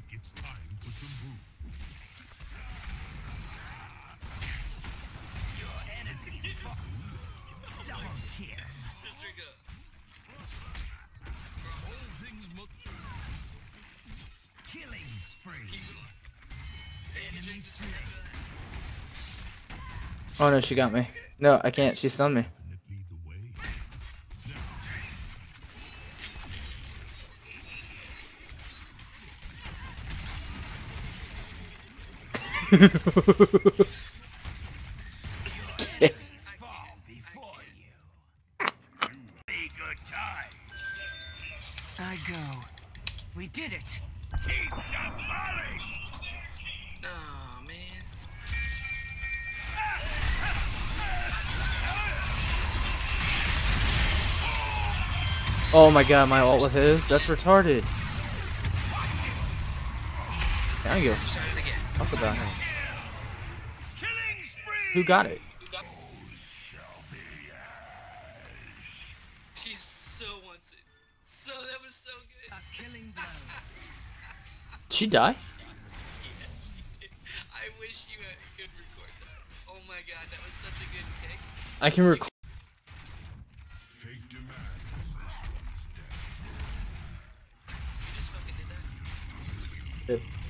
it's time for some brew. Your enemy's fall. Double kill. All things must Killing spree. Enemy slain. Oh no, she got me. No, I can't. She stunned me. definitely the way. Enemies fall before you. Be good time. I go. We did it. Keep demolished. Oh man. Oh my god, my ult with his? That's retarded. Thank you. Try it again. I forgot him. Killing spree. Who got it? She so wants it. So that was so good. A killing blow. Did she die? Yes, you did. I wish you could record that. Oh my god, that was such a good kick. I can record. Fate demands this one's death. You just fucking did that. it.